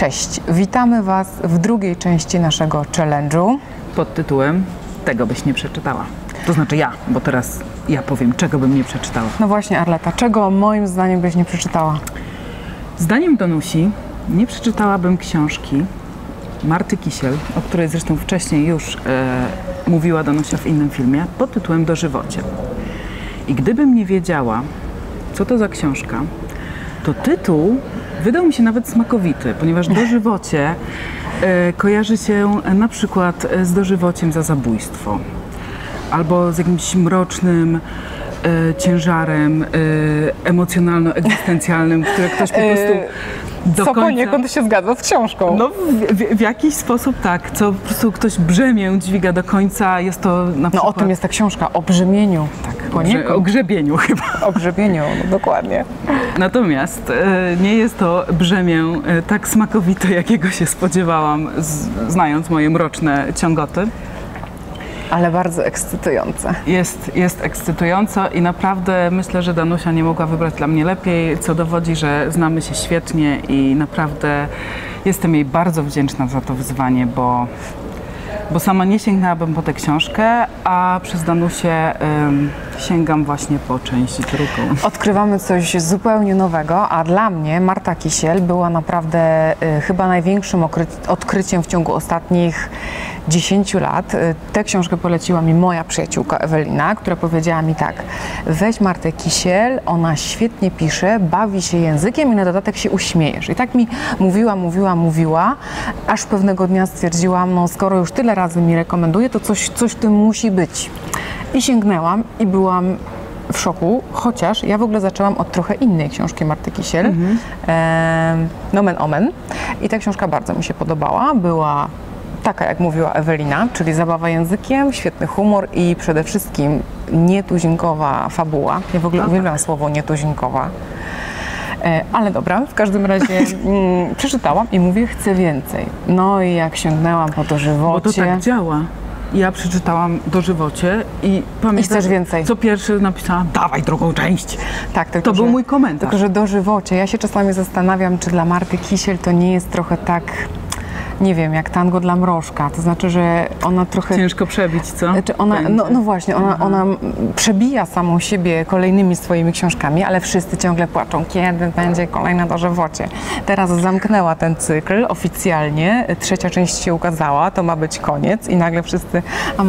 Cześć, witamy Was w drugiej części naszego challenge'u pod tytułem Tego byś nie przeczytała. To znaczy ja, bo teraz ja powiem, czego bym nie przeczytała. No właśnie, Arleta, czego moim zdaniem byś nie przeczytała? Zdaniem Danusi nie przeczytałabym książki Marty Kisiel, o której zresztą wcześniej już mówiła Danusia w innym filmie, pod tytułem Dożywocie. I gdybym nie wiedziała, co to za książka, to tytuł wydał mi się nawet smakowity, ponieważ dożywocie kojarzy się na przykład z dożywociem za zabójstwo albo z jakimś mrocznym ciężarem emocjonalno-egzystencjalnym, które ktoś po prostu do co końca... poniekąd się zgadza z książką. No w jakiś sposób tak, co po prostu ktoś brzemię dźwiga do końca, jest to na przykład... No o tym jest ta książka, o brzemieniu. Tak, o grzebieniu chyba. O grzebieniu, no dokładnie. Natomiast nie jest to brzemię tak smakowite, jakiego się spodziewałam, znając moje mroczne ciągoty. Ale bardzo ekscytujące. Jest ekscytująco i naprawdę myślę, że Danusia nie mogła wybrać dla mnie lepiej, co dowodzi, że znamy się świetnie i naprawdę jestem jej bardzo wdzięczna za to wyzwanie, bo sama nie sięgnęłabym po tę książkę, a przez Danusię sięgam właśnie po część drugą. Odkrywamy coś zupełnie nowego, a dla mnie Marta Kisiel była naprawdę chyba największym odkryciem w ciągu ostatnich 10 lat. Tę książkę poleciła mi moja przyjaciółka Ewelina, która powiedziała mi tak: weź Martę Kisiel, ona świetnie pisze, bawi się językiem i na dodatek się uśmiejesz. I tak mi mówiła, aż pewnego dnia stwierdziłam, no skoro już tyle razy mi rekomenduje, to coś w tym musi być. I sięgnęłam i byłam w szoku, chociaż ja w ogóle zaczęłam od trochę innej książki Marty Kisiel, Nomen Omen. I ta książka bardzo mi się podobała, była taka, jak mówiła Ewelina, czyli zabawa językiem, świetny humor i przede wszystkim nietuzinkowa fabuła. Ja w ogóle uwielbiam słowo nietuzinkowa. Ale dobra, w każdym razie przeczytałam i mówię, chcę więcej. No i jak sięgnęłam po dożywocie... Bo to tak działa. Ja przeczytałam Dożywocie i pamiętam, I chcesz więcej. Co pierwszy napisałam, dawaj drugą część. Tak, tylko, to był mój komentarz. Tylko, że Dożywocie, ja się czasami zastanawiam, czy dla Marty Kisiel to nie jest trochę tak... Nie wiem, jak tango dla mrożka, to znaczy, że ona trochę... Ciężko przebić, co? Czy ona, no właśnie, ona przebija samą siebie kolejnymi swoimi książkami, ale wszyscy ciągle płaczą, kiedy będzie kolejna Dożywocie. Teraz zamknęła ten cykl oficjalnie, trzecia część się ukazała, to ma być koniec i nagle wszyscy, a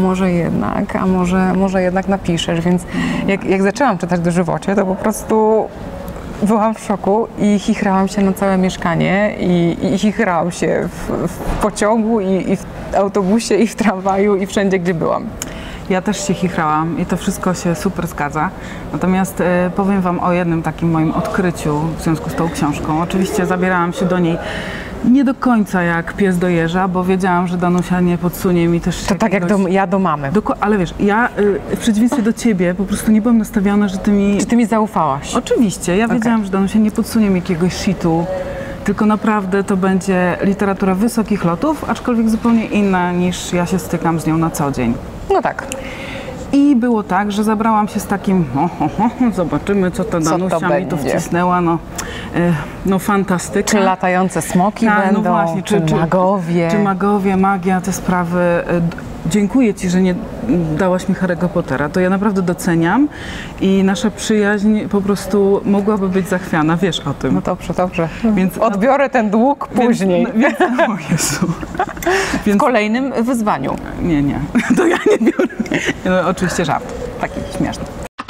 może jednak napiszesz, więc jak zaczęłam czytać Dożywocie, to po prostu... Byłam w szoku i chichrałam się na całe mieszkanie i chichrałam się w pociągu i w autobusie i w tramwaju i wszędzie, gdzie byłam. Ja też się chichrałam i to wszystko się super zgadza. Natomiast powiem Wam o jednym takim moim odkryciu w związku z tą książką. Oczywiście zabierałam się do niej nie do końca jak pies do jeża, bo wiedziałam, że Danusia nie podsunie mi też to tak jak ja do mamy. Ale wiesz, ja w przeciwieństwie do Ciebie po prostu nie byłam nastawiona, że Ty mi... Czy Ty mi zaufałaś? Oczywiście. Ja wiedziałam, że Danusia nie podsunie mi jakiegoś shitu, tylko naprawdę to będzie literatura wysokich lotów, aczkolwiek zupełnie inna niż ja się stykam z nią na co dzień. No tak. I było tak, że zabrałam się z takim, zobaczymy, co ta Danusia mi tu wcisnęła, no fantastyka. Czy latające smoki będą, no właśnie, czy magowie. Czy magowie, magia, te sprawy. Dziękuję Ci, że nie dałaś mi Harry'ego Pottera, to ja naprawdę doceniam i nasza przyjaźń po prostu mogłaby być zachwiana, wiesz o tym. No dobrze. Więc odbiorę ten dług później. O Jezu. W kolejnym wyzwaniu. Nie, to ja nie biorę. No, oczywiście żart, taki śmieszny.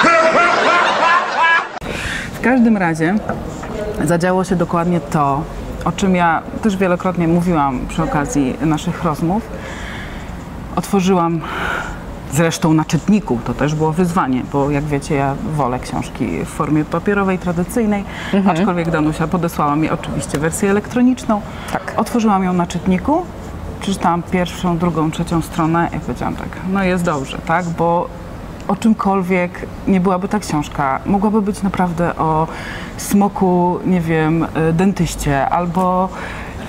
W każdym razie zadziało się dokładnie to, o czym ja też wielokrotnie mówiłam przy okazji naszych rozmów. Otworzyłam zresztą na czytniku, to też było wyzwanie, bo jak wiecie, ja wolę książki w formie papierowej, tradycyjnej, aczkolwiek Danusia podesłała mi oczywiście wersję elektroniczną. Tak. Otworzyłam ją na czytniku, przeczytałam pierwszą, drugą, trzecią stronę i powiedziałam tak, no jest dobrze, tak, bo o czymkolwiek nie byłaby ta książka, mogłaby być naprawdę o smoku, nie wiem, dentyście albo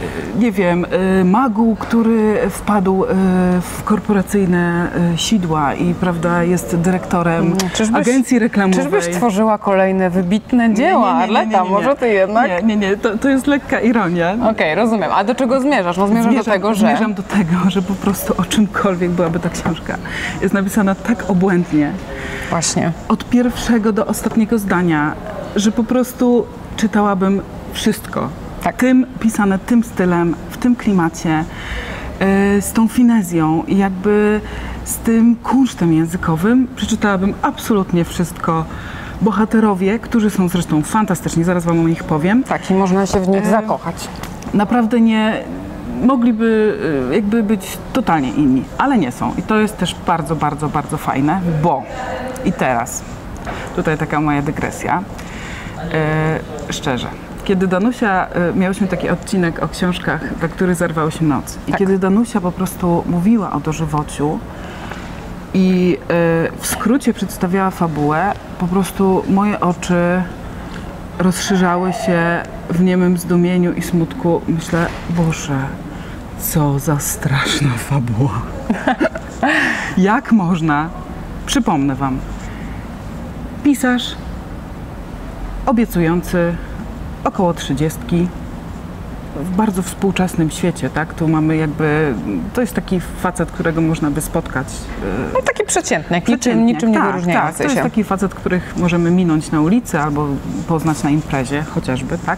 nie wiem, magu, który wpadł w korporacyjne sidła i, prawda, jest dyrektorem agencji reklamowej. Czyżbyś tworzyła kolejne wybitne dzieła, Arleta? Może ty jednak? Nie, to jest lekka ironia. Okej, rozumiem. A do czego zmierzasz? No zmierzam do tego, że... Zmierzam do tego, że po prostu o czymkolwiek byłaby ta książka, jest napisana tak obłędnie. Właśnie. Od pierwszego do ostatniego zdania, że po prostu czytałabym wszystko. Tak. Pisane tym stylem, w tym klimacie, z tą finezją i jakby z tym kunsztem językowym przeczytałabym absolutnie wszystko. Bohaterowie, którzy są zresztą fantastyczni, zaraz wam o nich powiem. Tak, i można się w nich zakochać. Naprawdę mogliby jakby być totalnie inni, ale nie są. I to jest też bardzo, bardzo, bardzo fajne, bo i teraz, tutaj taka moja dygresja, szczerze, kiedy Danusia, miałyśmy taki odcinek o książkach, dla których zerwało się noc. I kiedy Danusia po prostu mówiła o dożywociu i w skrócie przedstawiała fabułę, po prostu moje oczy rozszerzały się w niemym zdumieniu i smutku. Myślę, Boże, co za straszna fabuła. Jak można, przypomnę wam, pisarz obiecujący około 30, w bardzo współczesnym świecie, tak? Tu mamy jakby, to jest taki facet, którego można by spotkać. No taki przeciętny, niczym nie wyróżniający się. To jest taki facet, których możemy minąć na ulicy albo poznać na imprezie chociażby, tak?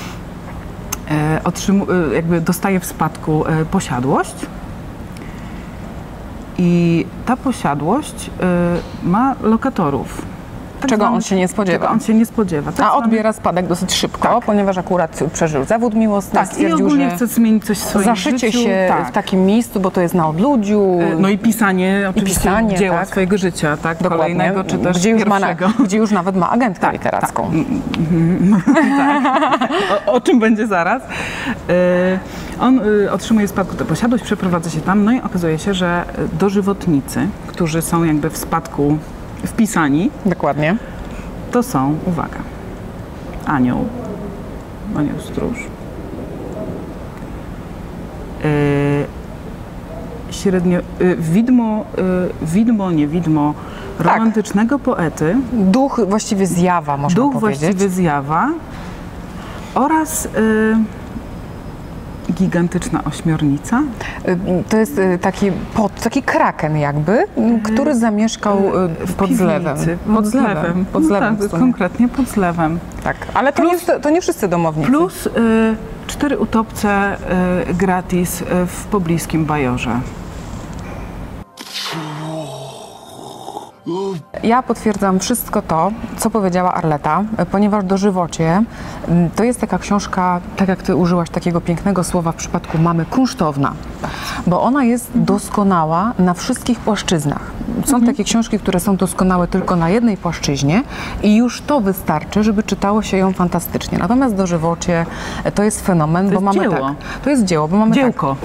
Jakby dostaje w spadku posiadłość i ta posiadłość ma lokatorów. Czego on się nie spodziewa. Czego on się nie spodziewa. A odbiera spadek dosyć szybko, ponieważ akurat przeżył zawód miłosny. Tak, i ogólnie chce zmienić coś w swoim zaszycie życiu. się w takim miejscu, bo to jest na odludziu. No i pisanie oczywiście dzieła swojego życia, tak? Dokładnie. Kolejnego, czy też gdzie już nawet ma agentkę literacką. Tak. O czym będzie zaraz. On otrzymuje spadku tę posiadłość, przeprowadza się tam, no i okazuje się, że dożywotnicy, którzy są jakby w spadku wpisani. Dokładnie. To są, uwaga, anioł stróż, widmo romantycznego poety. Duch, właściwie zjawa, można powiedzieć. Właściwie zjawa oraz gigantyczna ośmiornica. To jest taki kraken jakby, który zamieszkał pod zlewem. Pod zlewem, tak, konkretnie pod zlewem. Tak, ale to nie wszyscy domownicy. Plus 4 utopce gratis w pobliskim Bajorze. Ja potwierdzam wszystko to, co powiedziała Arleta, ponieważ Dożywocie to jest taka książka, tak jak ty użyłaś takiego pięknego słowa w przypadku mamy, kunsztowna, bo ona jest doskonała na wszystkich płaszczyznach. Są takie książki, które są doskonałe tylko na jednej płaszczyźnie i już to wystarczy, żeby czytało się ją fantastycznie. Natomiast Dożywocie to jest fenomen, bo mamy dzieło. tak. To jest dzieło, bo mamy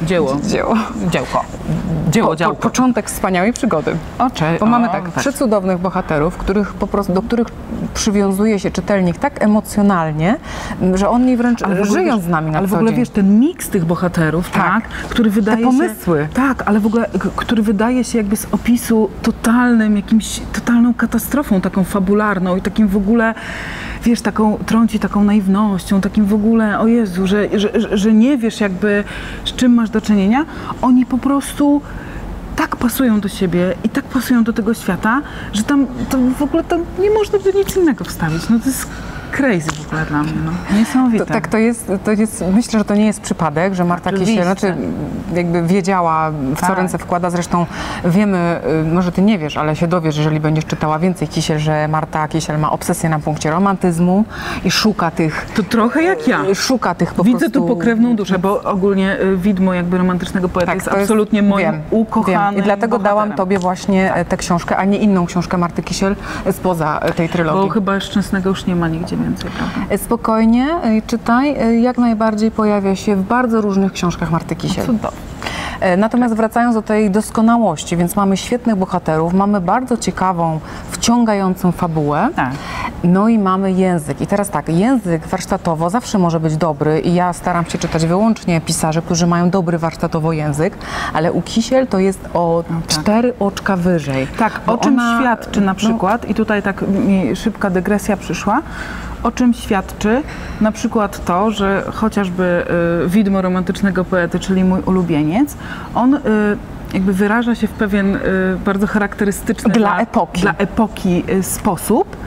Działko. Początek wspaniałej przygody. Bo mamy przecudownych bohaterów, do których przywiązuje się czytelnik tak emocjonalnie, że on nie wręcz żyjąc z nami na co dzień. Ale w ogóle wiesz, ten miks tych bohaterów, który wydaje te pomysły. się... Tak, ale w ogóle, który wydaje się jakby z opisu totalną katastrofą taką fabularną i takim w ogóle, wiesz, trąci taką naiwnością, takim w ogóle, o Jezu, że nie wiesz jakby z czym masz do czynienia. Oni po prostu tak pasują do siebie i tak pasują do tego świata, że tam w ogóle nie można by nic innego wstawić. No to jest crazy w ogóle dla mnie, no. Niesamowite. To jest, myślę, że to nie jest przypadek, że Marta Kisiel, jakby wiedziała, w co ręce wkłada. Zresztą wiemy, może ty nie wiesz, ale się dowiesz, jeżeli będziesz czytała więcej Kisiel, że Marta Kisiel ma obsesję na punkcie romantyzmu i szuka tych... To trochę jak ja. Szuka tych Widzę tu pokrewną duszę, bo ogólnie widmo jakby romantycznego poety jest absolutnie moim ukochanym I dlatego dałam tobie właśnie tę książkę, a nie inną książkę Marty Kisiel spoza tej trylogii. Bo chyba Szczęsnego już nie ma nigdzie więcej, prawda? Spokojnie, czytaj. Jak najbardziej pojawia się w bardzo różnych książkach Marty Kisiel. Cudownie. Natomiast wracając do tej doskonałości, więc mamy świetnych bohaterów, mamy bardzo ciekawą, wciągającą fabułę. No i mamy język. I teraz tak, język warsztatowo zawsze może być dobry i ja staram się czytać wyłącznie pisarzy, którzy mają dobry warsztatowo język, ale u Kisiel to jest o 4 oczka wyżej. Tak, o czym świadczy na przykład, i tutaj tak mi szybka dygresja przyszła, o czym świadczy na przykład to, że chociażby widmo romantycznego poety, czyli mój ulubieniec, on jakby wyraża się w pewien bardzo charakterystyczny dla epoki sposób.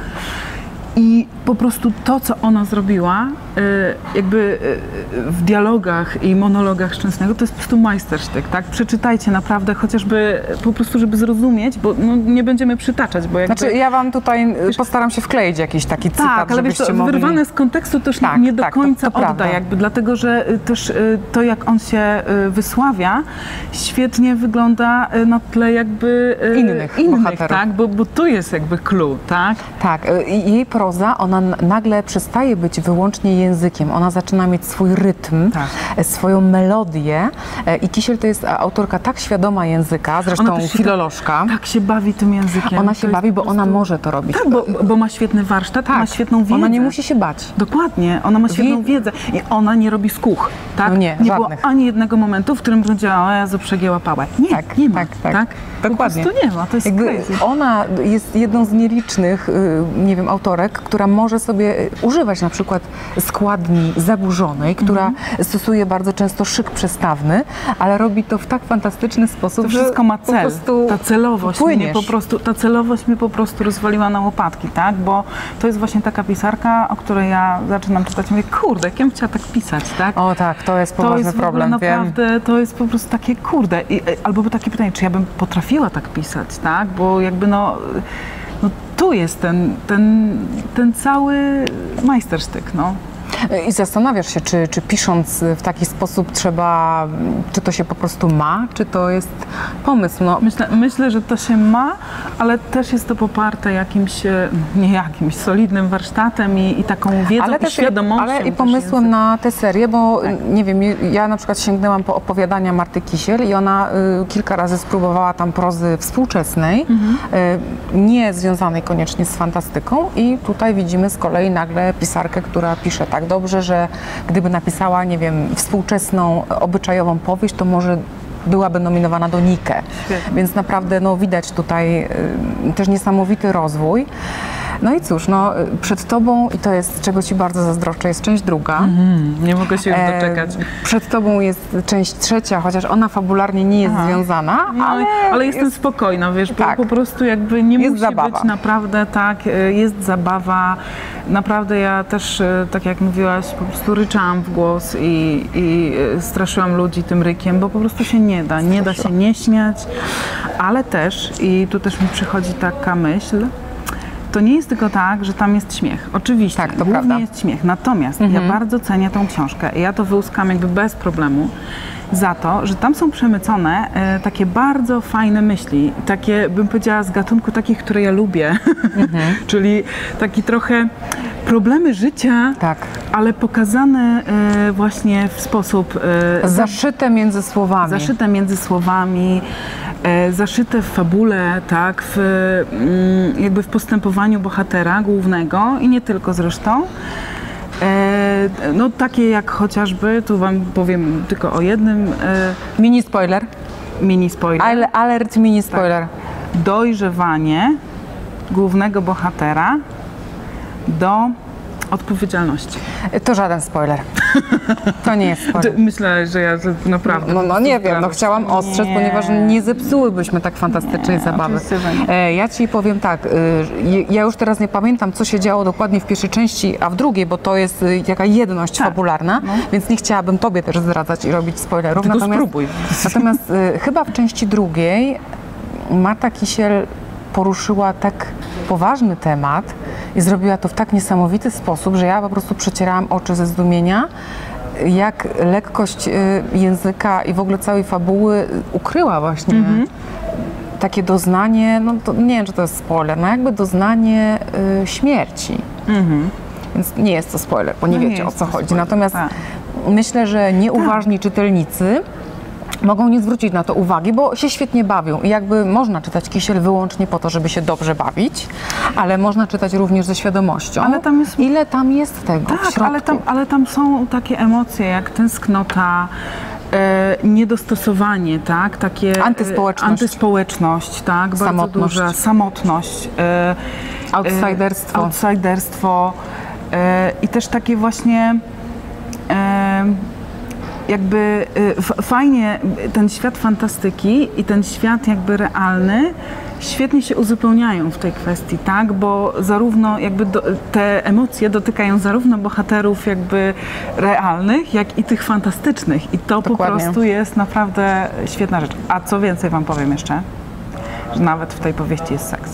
I po prostu to, co ona zrobiła, jakby w dialogach i monologach Szczęsnego, to jest po prostu majstersztyk, tak? Przeczytajcie naprawdę, chociażby po prostu, żeby zrozumieć, bo no, nie będziemy przytaczać, bo jakby... Znaczy, ja wam tutaj postaram się wkleić jakiś taki cytat, tak, ale wiesz, to mogli... wyrwane z kontekstu też nie do końca to odda, jakby, dlatego, że też to, jak on się wysławia, świetnie wygląda na tle jakby innych bohaterów. Tak? Bo tu jest jakby clue, tak? Tak, jej proza, ona nagle przestaje być wyłącznie językiem, ona zaczyna mieć swój rytm, swoją melodię i Kisiel to jest autorka tak świadoma języka, zresztą filolożka. Tak się bawi tym językiem. Ona się bawi, bo ona może to robić. Tak, bo ma świetny warsztat, ma świetną wiedzę. Ona nie musi się bać. Dokładnie, ona ma świetną wiedzę i ona nie robi skóch, tak? No nie było ani jednego momentu, w którym powiedziała, o Jezu, przegięła pałę. Nie, nie ma, tak? Dokładnie. Po prostu nie ma, to jest crazy. Ona jest jedną z nielicznych, nie wiem, autorek, która może sobie używać na przykład składni zaburzonej, która stosuje bardzo często szyk przestawny, ale robi to w tak fantastyczny sposób, to wszystko ma cel. Ta celowość mnie po prostu rozwaliła na łopatki, tak? Bo to jest właśnie taka pisarka, o której ja zaczynam czytać i mówię, kurde, jak ja bym chciała tak pisać, tak? O tak, to jest poważny problem, naprawdę, to jest po prostu takie, kurde, albo takie pytanie, czy ja bym potrafiła tak pisać, tak? Bo jakby no tu jest ten cały majstersztyk, no. I zastanawiasz się, czy pisząc w taki sposób trzeba, czy to się po prostu ma, czy to jest pomysł? No. Myślę, że to się ma, ale też jest to poparte jakimś solidnym warsztatem i taką wiedzą, ale i świadomością. Ale i pomysłem na tę serię, bo nie wiem, ja na przykład sięgnęłam po opowiadania Marty Kisiel i ona kilka razy spróbowała tam prozy współczesnej, nie związanej koniecznie z fantastyką i tutaj widzimy z kolei nagle pisarkę, która pisze tak dobrze, że gdyby napisała, nie wiem, współczesną, obyczajową powieść, to może byłaby nominowana do Nike. Świetnie. Więc naprawdę no, widać tutaj też niesamowity rozwój. No i cóż, no, przed tobą, i to jest, czego ci bardzo zazdroszczę, jest część druga. Nie mogę się już doczekać. Przed tobą jest część trzecia, chociaż ona fabularnie nie jest związana, ale jestem spokojna, wiesz, bo po prostu jakby nie musi być naprawdę tak, jest zabawa. Naprawdę ja też, tak jak mówiłaś, po prostu ryczałam w głos i straszyłam ludzi tym rykiem, bo po prostu się nie da się nie śmiać, ale też, i tu też mi przychodzi taka myśl, to nie jest tylko tak, że tam jest śmiech. Oczywiście, tak, to głównie prawda. jest śmiech. Natomiast ja bardzo cenię tą książkę i ja to wyłuskam jakby bez problemu za to, że tam są przemycone takie bardzo fajne myśli, takie, bym powiedziała, z gatunku takich, które ja lubię, czyli taki trochę problemy życia, ale pokazane właśnie w sposób... zaszyte między słowami. Zaszyte między słowami, zaszyte w fabule, tak, jakby w postępowaniu bohatera głównego i nie tylko zresztą. No takie jak chociażby, tu wam powiem tylko o jednym. Mini spoiler. Alert mini spoiler. Tak. Dojrzewanie głównego bohatera do odpowiedzialności. To żaden spoiler. To nie jest spoiler. Myślę, że ja naprawdę... No nie wiem, no chciałam ostrzec, ponieważ nie zepsułybyśmy tak fantastycznej zabawy. Ja ci powiem tak, ja już teraz nie pamiętam, co się działo dokładnie w pierwszej części, a w drugiej, bo to jest jaka jedność fabularna, więc nie chciałabym tobie też zdradzać i robić spoilerów. Spróbuj. Natomiast chyba w części drugiej Marta Kisiel poruszyła tak poważny temat i zrobiła to w tak niesamowity sposób, że ja po prostu przecierałam oczy ze zdumienia, jak lekkość języka i w ogóle całej fabuły ukryła właśnie takie doznanie, no to nie wiem, czy to jest spoiler, no jakby doznanie śmierci. Więc nie jest to spoiler, bo nie wiecie, o co chodzi. Natomiast myślę, że nieuważni czytelnicy mogą nie zwrócić na to uwagi, bo się świetnie bawią. I jakby można czytać Kisiel wyłącznie po to, żeby się dobrze bawić, ale można czytać również ze świadomością, Ale tam jest- ile tam jest tego w Tak, środku. ale tam są takie emocje jak tęsknota, niedostosowanie, tak? Takie antyspołeczność, tak? Bardzo Samotność. duża samotność, outsiderstwo i też takie właśnie jakby fajnie ten świat fantastyki i ten świat jakby realny świetnie się uzupełniają w tej kwestii, tak? Bo zarówno jakby te emocje dotykają zarówno bohaterów jakby realnych, jak i tych fantastycznych. I to Dokładnie. po prostu jest naprawdę świetna rzecz. A co więcej wam powiem jeszcze, że nawet w tej powieści jest seks.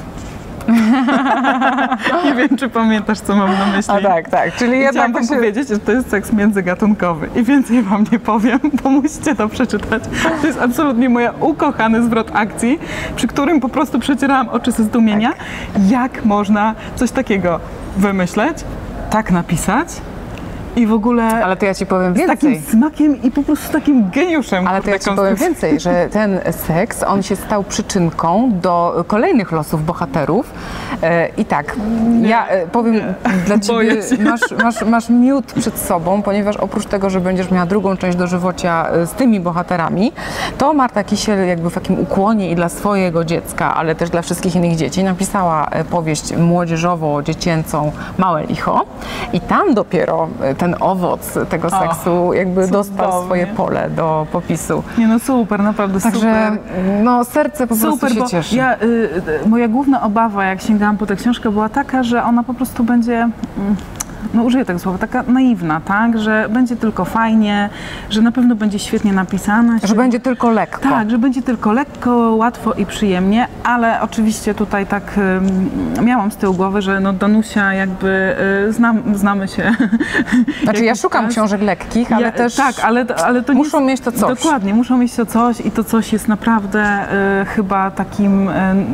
Nie wiem, czy pamiętasz, co mam na myśli. tak, czyli Chciałam wam powiedzieć, że to jest seks międzygatunkowy i więcej wam nie powiem, bo musicie to przeczytać. To jest absolutnie mój ukochany zwrot akcji, przy którym po prostu przecierałam oczy ze zdumienia, jak można coś takiego wymyśleć, tak napisać i w ogóle Ale to ja ci powiem z takim więcej. smakiem i po prostu takim geniuszem. Ale to ja ci powiem konstrukcji. więcej, że ten seks, on się stał przyczynką do kolejnych losów bohaterów. I tak, ja powiem dla ciebie, Boję się. masz miód przed sobą, ponieważ oprócz tego, że będziesz miała drugą część dożywocia z tymi bohaterami, to Marta Kisiel jakby w takim ukłonie i dla swojego dziecka, ale też dla wszystkich innych dzieci napisała powieść młodzieżowo-dziecięcą Małe licho i tam dopiero ten owoc tego seksu jakby dostał cudownie. swoje pole do popisu. Nie no super, naprawdę Także super. no serce po prostu się bo cieszy. ja, moja główna obawa, jak sięgałam po tę książkę, była taka, że ona po prostu będzie, no użyję tego słowa, taka naiwna, tak? Że będzie tylko fajnie, że na pewno będzie świetnie napisana. Że będzie tylko lekko. Tak, że będzie tylko lekko, łatwo i przyjemnie, ale oczywiście tutaj tak miałam z tyłu głowy, że no Danusia jakby znamy się. Znaczy ja jakiś szukam czas. książek lekkich, ale też Tak, ale to muszą nie, mieć to coś. Dokładnie, muszą mieć to coś i to coś jest naprawdę chyba takim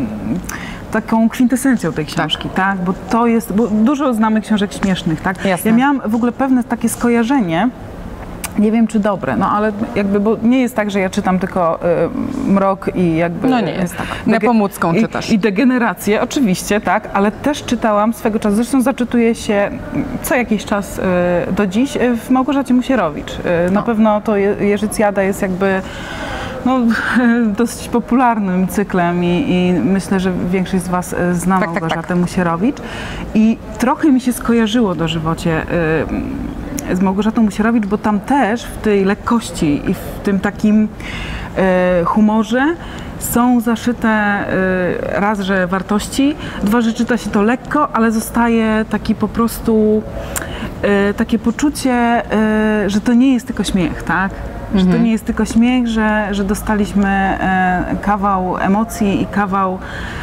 taką kwintesencją tej książki, tak? Bo to jest, bo dużo znamy książek śmiesznych, tak? Jasne. Ja miałam w ogóle pewne takie skojarzenie, nie wiem czy dobre, no ale jakby, bo nie jest tak, że ja czytam tylko mrok i jakby... No nie jest tak. Nepomódzką czytasz. I degenerację, oczywiście, tak, ale też czytałam swego czasu, zresztą zaczytuję się co jakiś czas do dziś w Małgorzacie Musierowicz. Na pewno to Jerzy Cjada jest jakby no, dosyć popularnym cyklem i myślę, że większość z was zna Małgorzatę Musierowicz. I trochę mi się skojarzyło dożywocie z Małgorzatą Musierowicz, bo tam też w tej lekkości i w tym takim humorze są zaszyte raz, że wartości, dwa, że czyta się to lekko, ale zostaje taki po prostu takie poczucie, że to nie jest tylko śmiech, tak? Że to nie jest tylko śmiech, że dostaliśmy kawał emocji i kawał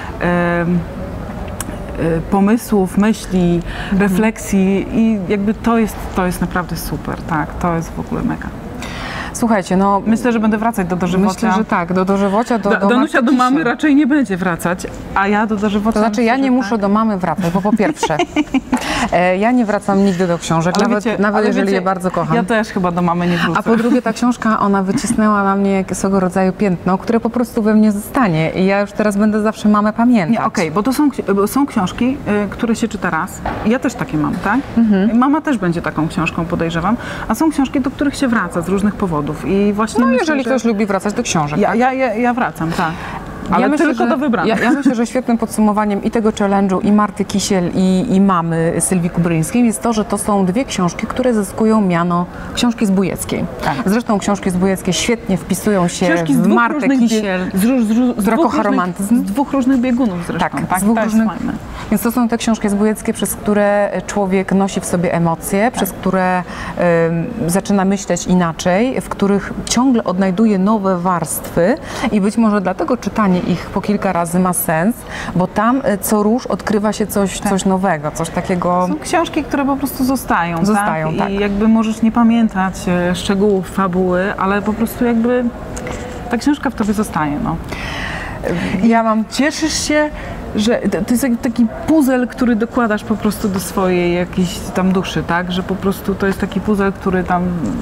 pomysłów, myśli, refleksji i jakby to jest naprawdę super, tak, to jest w ogóle mega. Słuchajcie, no Myślę, że będę wracać do dożywocia. myślę, że tak, do dożywocia, do Danusia do mamy raczej nie będzie wracać, a ja do dożywocia... To znaczy ja nie muszę do mamy wracać, bo po pierwsze ja nie wracam nigdy do książek, nawet jeżeli je bardzo kocham. Ja też chyba do mamy nie wrócę. A po drugie ta książka, ona wycisnęła na mnie swego rodzaju piętno, które po prostu we mnie zostanie i ja już teraz będę zawsze mamę pamiętać. Nie, okej, bo to są książki, które się czyta raz. Ja też takie mam, tak? Mama też będzie taką książką, podejrzewam. A są książki, do których się wraca z różnych powodów. I właśnie No myślę, jeżeli że ktoś lubi wracać do książek. ja wracam, tak. Ale ja myślę, tylko do wybranych. Ja myślę, że świetnym podsumowaniem i tego challenge'u, i Marty Kisiel, i mamy Sylwii Kubryńskiej jest to, że to są dwie książki, które zyskują miano książki Zbójeckiej. Tak. Zresztą książki Zbójeckie świetnie wpisują się Książki z w dwóch Martę różnych Kisiel. z rokochoromantyzm. z dwóch różnych biegunów zresztą. Tak, z dwóch to jest różnych. fajne. Więc to są te książki zbójeckie, przez które człowiek nosi w sobie emocje, przez które zaczyna myśleć inaczej, w których ciągle odnajduje nowe warstwy i być może dlatego czytanie ich po kilka razy ma sens, bo tam co rusz odkrywa się coś nowego, coś takiego... Są książki, które po prostu zostają, tak? I jakby możesz nie pamiętać szczegółów fabuły, ale po prostu jakby ta książka w tobie zostaje, no. Ja mam... Cieszysz się, że to jest taki puzzle, który dokładasz po prostu do swojej jakiejś tam duszy, tak? Że po prostu to jest taki puzzle, który tam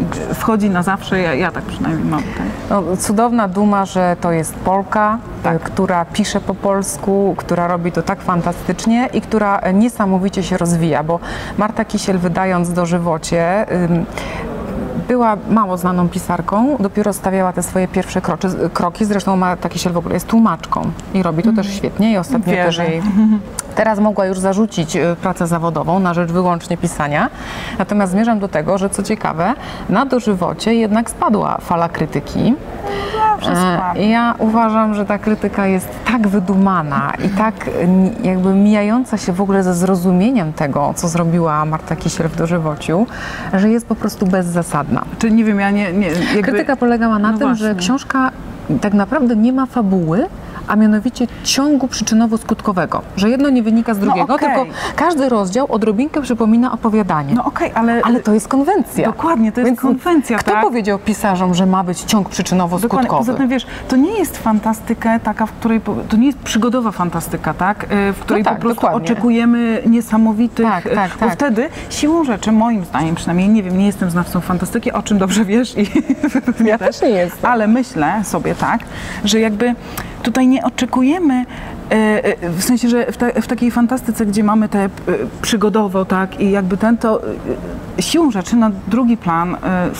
wchodzi na zawsze, ja tak przynajmniej mam. Tak? No, cudowna duma, że to jest Polka, która pisze po polsku, która robi to tak fantastycznie i która niesamowicie się rozwija, bo Marta Kisiel, wydając Dożywocie, była mało znaną pisarką, dopiero stawiała te swoje pierwsze kroki. Zresztą Marta Kisiel w ogóle jest tłumaczką i robi to też świetnie i ostatnio też jej... Teraz mogła już zarzucić pracę zawodową na rzecz wyłącznie pisania. Natomiast zmierzam do tego, że co ciekawe, na Dożywocie jednak spadła fala krytyki. Ja uważam, że ta krytyka jest tak wydumana i tak jakby mijająca się w ogóle ze zrozumieniem tego, co zrobiła Marta Kisiel w Dożywociu, że jest po prostu bezzasadna. Czyli nie wiem, ja nie jakby... Krytyka polegała na tym, że książka tak naprawdę nie ma fabuły, a mianowicie ciągu przyczynowo-skutkowego, że jedno nie wynika z drugiego, tylko każdy rozdział odrobinkę przypomina opowiadanie. No okej, ale to jest konwencja. Dokładnie, to jest konwencja, kto powiedział pisarzom, że ma być ciąg przyczynowo-skutkowy? Poza tym, wiesz, to nie jest fantastyka taka, w której, to nie jest przygodowa fantastyka, tak? W której po prostu dokładnie. Oczekujemy niesamowitych, bo wtedy siłą rzeczy, moim zdaniem przynajmniej, nie wiem, nie jestem znawcą fantastyki, o czym dobrze wiesz i ja też nie jestem. Ale myślę sobie tak, że jakby tutaj nie oczekujemy, w sensie, że w takiej fantastyce, gdzie mamy te przygodowo, tak, i jakby to siłą rzeczy na drugi plan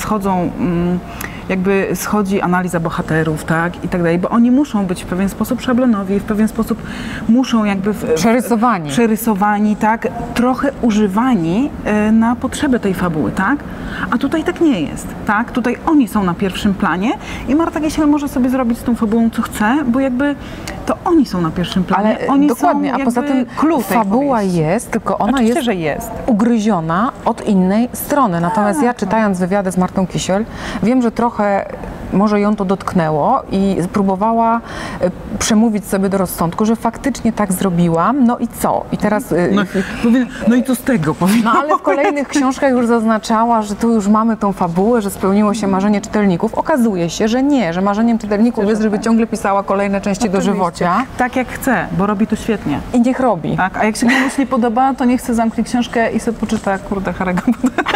schodzi analiza bohaterów, tak, i tak dalej, bo oni muszą być w pewien sposób szablonowi, w pewien sposób muszą jakby przerysowani, tak, trochę używani na potrzeby tej fabuły, tak, a tutaj tak nie jest, tak, tutaj oni są na pierwszym planie i Marta Kisiel może sobie zrobić z tą fabułą co chce, bo jakby to oni są na pierwszym planie, ale oni dokładnie, są a poza tym fabuła jest, tylko ona jest ugryziona od innej strony, natomiast ja czytając wywiady z Martą Kisiel, wiem, że trochę może ją to dotknęło i próbowała przemówić sobie do rozsądku, że faktycznie tak zrobiłam, no i co? I teraz... No i co z tego? No ale w kolejnych książkach już zaznaczała, że tu już mamy tą fabułę, że spełniło się marzenie czytelników. Okazuje się, że nie, że marzeniem czytelników jest, żeby ciągle pisała kolejne części Dożywocia. Tak jak chce, bo robi to świetnie. I niech robi. Tak, a jak się komuś nie podoba, to niech chce zamknie książkę i sobie poczyta, kurde, Harry'ego Pottera.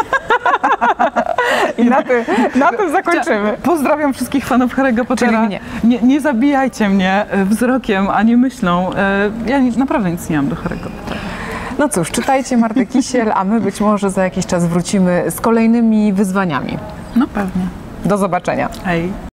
I na tym zakończymy. Pozdrawiam wszystkich fanów Harry'ego Pottera. Nie zabijajcie mnie wzrokiem ani myślą. Ja naprawdę nic nie mam do Harry'ego Pottera. No cóż, czytajcie Martę Kisiel, a my być może za jakiś czas wrócimy z kolejnymi wyzwaniami. No pewnie. Do zobaczenia. Hej.